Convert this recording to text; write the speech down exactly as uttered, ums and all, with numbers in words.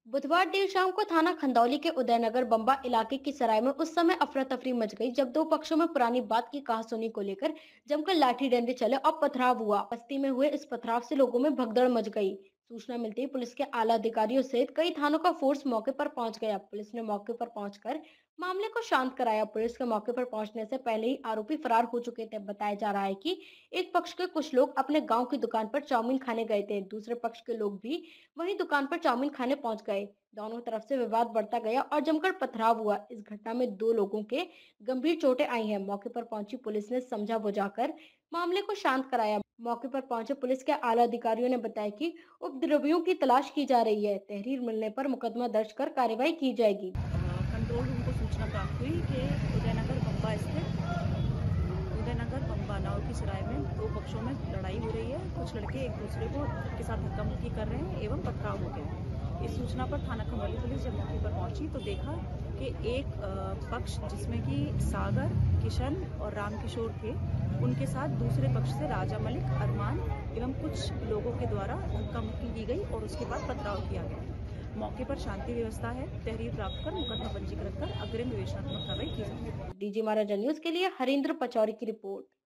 बुधवार देर शाम को थाना खंदौली के उदयनगर बम्बा इलाके की सराय में उस समय अफरा तफरी मच गई जब दो पक्षों में पुरानी बात की कहासुनी को लेकर जमकर लाठी डंडे चले और पथराव हुआ। बस्ती में हुए इस पथराव से लोगों में भगदड़ मच गई। सूचना मिलते ही पुलिस के आला अधिकारियों सहित कई थानों का फोर्स मौके पर पहुंच गया। पुलिस ने मौके पर पहुंचकर मामले को शांत कराया। पुलिस के मौके पर पहुंचने से पहले ही आरोपी फरार हो चुके थे। बताया जा रहा है कि एक पक्ष के कुछ लोग अपने गांव की दुकान पर चाउमीन खाने गए थे, दूसरे पक्ष के लोग भी वहीं दुकान पर चाउमीन खाने पहुंच गए। दोनों तरफ से विवाद बढ़ता गया और जमकर पथराव हुआ। इस घटना में दो लोगों के गंभीर चोटें आई हैं। मौके पर पहुंची पुलिस ने समझा बुझाकर मामले को शांत कराया। मौके पर पहुंचे पुलिस के आला अधिकारियों ने बताया कि उपद्रवियों की तलाश की जा रही है। तहरीर मिलने पर मुकदमा दर्ज कर कार्रवाई की जाएगी। कंट्रोल रूम को सूचना प्राप्त हुई कि उदयनगर बम्बा स्थित उदयनगर बम्बा नाव की सराय में दो पक्षों में लड़ाई हो रही है। कुछ लड़के एक दूसरे को के साथ धक्का मुक्की कर रहे हैं एवं पथराव हो गया। इस सूचना पर थाना खंदौली पुलिस जब मौके पर पहुंची तो देखा कि एक पक्ष जिसमें कि सागर, किशन और रामकिशोर थे, उनके साथ दूसरे पक्ष से राजा मलिक, अरमान एवं कुछ लोगों के द्वारा धक्का मुक्की की गई और उसके बाद पथराव किया गया। मौके पर शांति व्यवस्था है। तहरीर प्राप्त कर मुकदमा पंजीकृत कर अग्रिम विवेचनात्मक कार्रवाई की जाएगी। डीजी महाराजा न्यूज के लिए हरिंद्र पचौरी की रिपोर्ट।